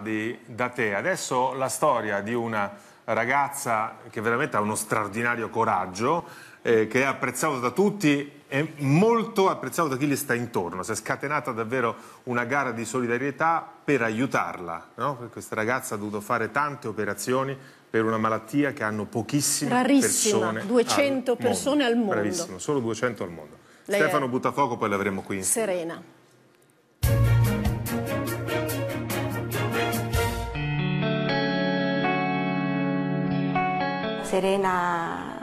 Da te. Adesso la storia di una ragazza che veramente ha uno straordinario coraggio, che è apprezzato da tutti e molto apprezzato da chi le sta intorno. Si è scatenata davvero una gara di solidarietà per aiutarla, no? Questa ragazza ha dovuto fare tante operazioni per una malattia che hanno pochissime persone 200 persone al mondo. Bravissimo, solo 200 al mondo. Lei Stefano Buttafuoco poi l'avremo qui insieme. Serena. Serena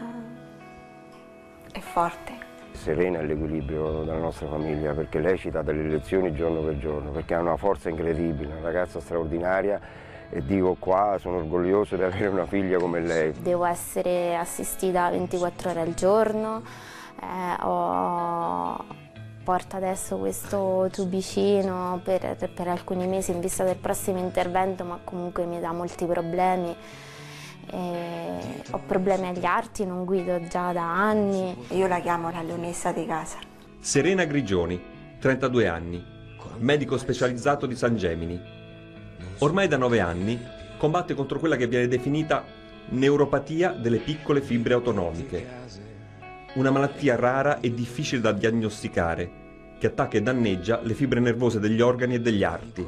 è forte. Serena è l'equilibrio della nostra famiglia, perché lei ci dà delle lezioni giorno per giorno, perché ha una forza incredibile, una ragazza straordinaria, e dico qua sono orgoglioso di avere una figlia come lei. Devo essere assistita 24 ore al giorno, porto adesso questo tubicino per alcuni mesi in vista del prossimo intervento, ma comunque mi dà molti problemi. Ho problemi agli arti, non guido già da anni. Io la chiamo la leonessa di casa. Serena Grigioni, 32 anni, medico specializzato di San Gemini. Ormai da 9 anni combatte contro quella che viene definita neuropatia delle piccole fibre autonomiche. Una malattia rara e difficile da diagnosticare, che attacca e danneggia le fibre nervose degli organi e degli arti.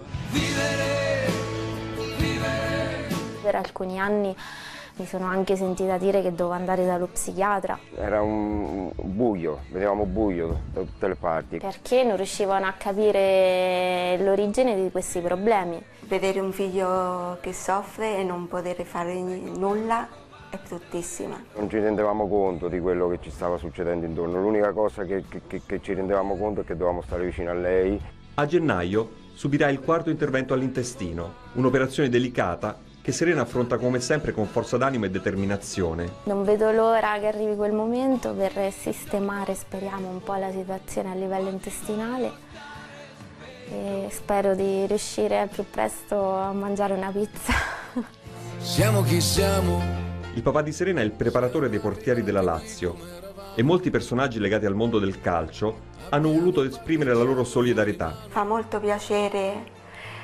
Per alcuni anni mi sono anche sentita dire che dovevo andare dallo psichiatra. Era un buio, vedevamo buio da tutte le parti. Perché non riuscivano a capire l'origine di questi problemi. Vedere un figlio che soffre e non poter fare nulla è bruttissima. Non ci rendevamo conto di quello che ci stava succedendo intorno. L'unica cosa che ci rendevamo conto è che dovevamo stare vicino a lei. A gennaio subirà il quarto intervento all'intestino, un'operazione delicata che Serena affronta come sempre con forza d'animo e determinazione. Non vedo l'ora che arrivi quel momento per sistemare, speriamo, un po' la situazione a livello intestinale e spero di riuscire al più presto a mangiare una pizza. Siamo chi siamo. Il papà di Serena è il preparatore dei portieri della Lazio e molti personaggi legati al mondo del calcio hanno voluto esprimere la loro solidarietà. Fa molto piacere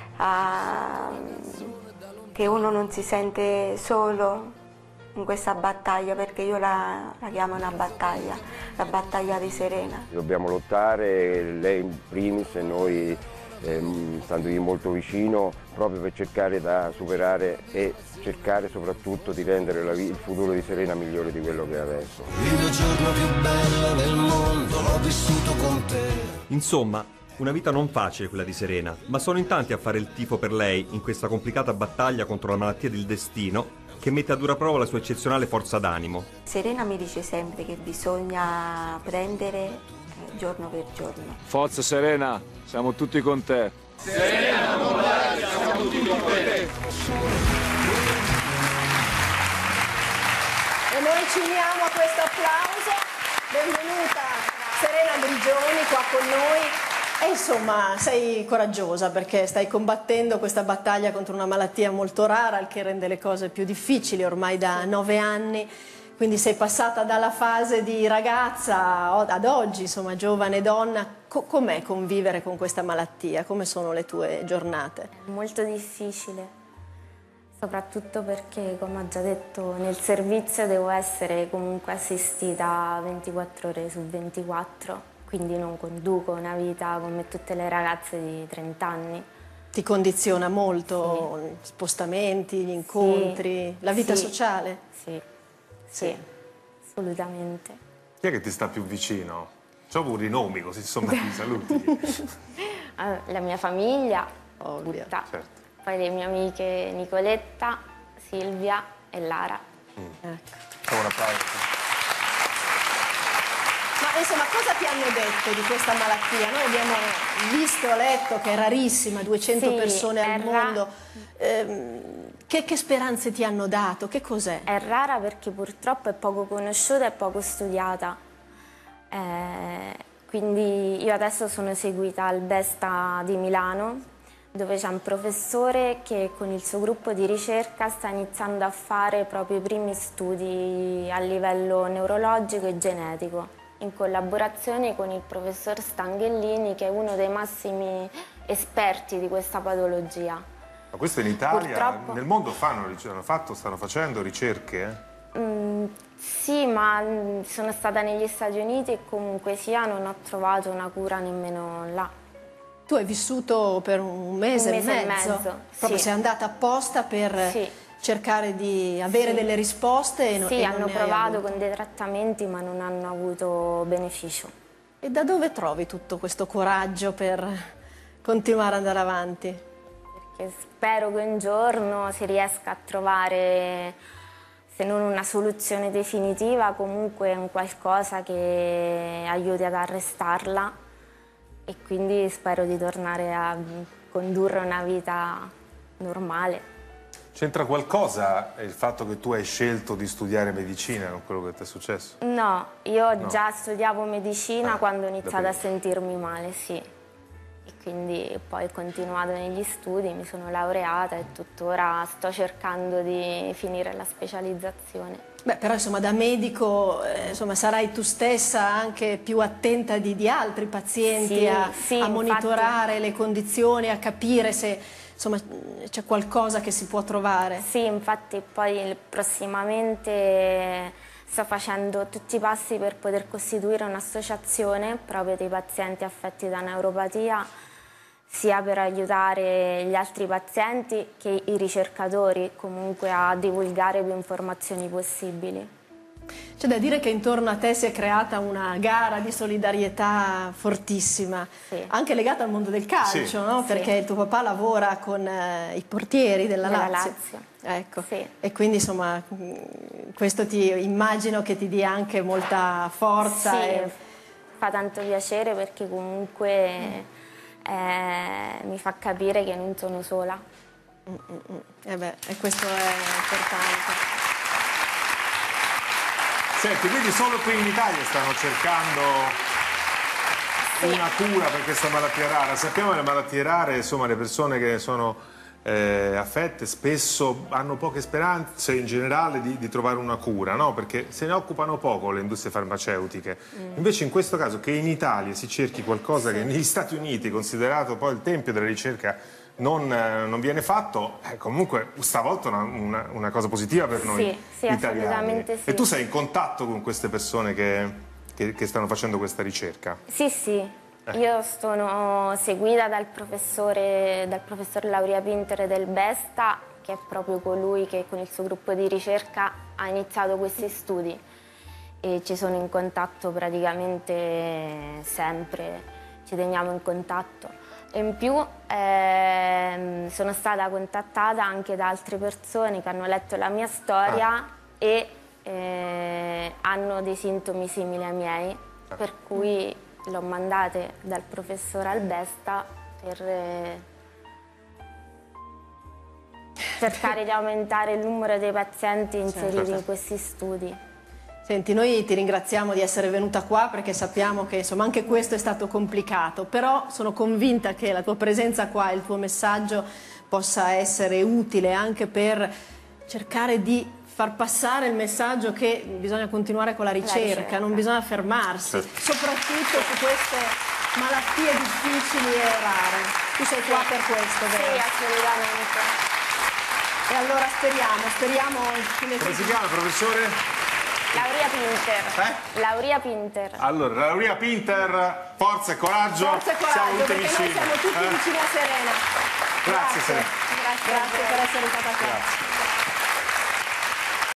che uno non si sente solo in questa battaglia, perché io la chiamo una battaglia, la battaglia di Serena. Dobbiamo lottare, lei in primis e noi standogli molto vicino, proprio per cercare da superare e cercare soprattutto di rendere il futuro di Serena migliore di quello che è adesso. Il giorno più bello del mondo l'ho vissuto con te. Insomma, una vita non facile quella di Serena, ma sono in tanti a fare il tifo per lei in questa complicata battaglia contro la malattia del destino che mette a dura prova la sua eccezionale forza d'animo. Serena mi dice sempre che bisogna prendere giorno per giorno. Forza Serena, siamo tutti con te. Serena, non mollare, siamo tutti con te. E noi ci uniamo a questo applauso. Benvenuta Serena Grigioni qua con noi. E insomma, sei coraggiosa perché stai combattendo questa battaglia contro una malattia molto rara, il che rende le cose più difficili ormai da 9 anni. Quindi sei passata dalla fase di ragazza ad oggi, insomma, giovane donna. Com'è convivere con questa malattia? Come sono le tue giornate? Molto difficile, soprattutto perché, come ho già detto, nel servizio devo essere comunque assistita 24 ore su 24, quindi non conduco una vita come tutte le ragazze di 30 anni. Ti condiziona molto, sì. Spostamenti, gli incontri, sì, la vita sociale? Sì. Sì, assolutamente. Chi è che ti sta più vicino? C'ho pure i nomi, così insomma ti saluti. La mia famiglia, tutta. Certo. Poi le mie amiche Nicoletta, Silvia e Lara. Ecco. Un applauso. Ma insomma, cosa ti hanno detto di questa malattia? Noi abbiamo visto, letto che è rarissima, 200 persone al mondo. Che speranze ti hanno dato? Che cos'è? È rara perché purtroppo è poco conosciuta e poco studiata. Quindi io adesso sono seguita al Besta di Milano, dove c'è un professore che con il suo gruppo di ricerca sta iniziando a fare proprio i primi studi a livello neurologico e genetico, in collaborazione con il professor Stanghellini, che è uno dei massimi esperti di questa patologia. Ma questo in Italia, Purtroppo... nel mondo stanno facendo ricerche? Sì, ma sono stata negli Stati Uniti e comunque sia non ho trovato una cura nemmeno là. Tu hai vissuto per un mese e mezzo. Proprio sì. sei andata apposta per cercare di avere delle risposte e sì, e hanno non ne provato con dei trattamenti ma non hanno avuto beneficio. E da dove trovi tutto questo coraggio per continuare ad andare avanti? Perché spero che un giorno si riesca a trovare, se non una soluzione definitiva, comunque un qualcosa che aiuti ad arrestarla, e quindi spero di tornare a condurre una vita normale. C'entra qualcosa il fatto che tu hai scelto di studiare medicina con quello che ti è successo? No, io già studiavo medicina quando ho iniziato a sentirmi male, sì. E quindi poi ho continuato negli studi, mi sono laureata e tuttora sto cercando di finire la specializzazione. Beh, però insomma da medico insomma, sarai tu stessa anche più attenta di altri pazienti a monitorare le condizioni, a capire se insomma c'è qualcosa che si può trovare. Sì, infatti poi prossimamente sto facendo tutti i passi per poter costituire un'associazione proprio dei pazienti affetti da neuropatia, sia per aiutare gli altri pazienti che i ricercatori comunque a divulgare più informazioni possibili. C'è da dire che intorno a te si è creata una gara di solidarietà fortissima, anche legata al mondo del calcio, no? Perché il tuo papà lavora con i portieri della Lazio. Ecco. E quindi insomma questo immagino che ti dia anche molta forza. Sì, fa tanto piacere perché comunque mi fa capire che non sono sola. E questo è importante. Senti, quindi solo qui in Italia stanno cercando una cura per questa malattia rara. Sappiamo che le malattie rare, insomma, le persone che sono affette spesso hanno poche speranze in generale di trovare una cura, no? Perché se ne occupano poco le industrie farmaceutiche. Invece in questo caso che in Italia si cerchi qualcosa che negli Stati Uniti, considerato poi il tempio della ricerca, non viene fatto, comunque stavolta una cosa positiva per noi italiani. Assolutamente sì. E tu sei in contatto con queste persone che stanno facendo questa ricerca? Sì. Io sono seguita dal professor Lauria Pinter del Besta, che è proprio colui che con il suo gruppo di ricerca ha iniziato questi studi, e ci sono in contatto praticamente sempre, ci teniamo in contatto. E in più sono stata contattata anche da altre persone che hanno letto la mia storia e hanno dei sintomi simili ai miei, per cui l'ho mandate dal professor Albesta per cercare di aumentare il numero dei pazienti inseriti in questi studi. Senti, noi ti ringraziamo di essere venuta qua perché sappiamo che insomma anche questo è stato complicato, però sono convinta che la tua presenza qua e il tuo messaggio possa essere utile anche per cercare di far passare il messaggio che bisogna continuare con la ricerca, non bisogna fermarsi, soprattutto su queste malattie difficili e rare. Tu sei qua per questo, vero? Sì, assolutamente. E allora speriamo... Come si chiama, professore? Lauria Pinter. Lauria Pinter. Allora, Lauria Pinter, forza e coraggio. Forza e coraggio, siamo tutti perché vicini. Noi siamo tutti vicini a Serena. Grazie Serena. Grazie per essere stata qua.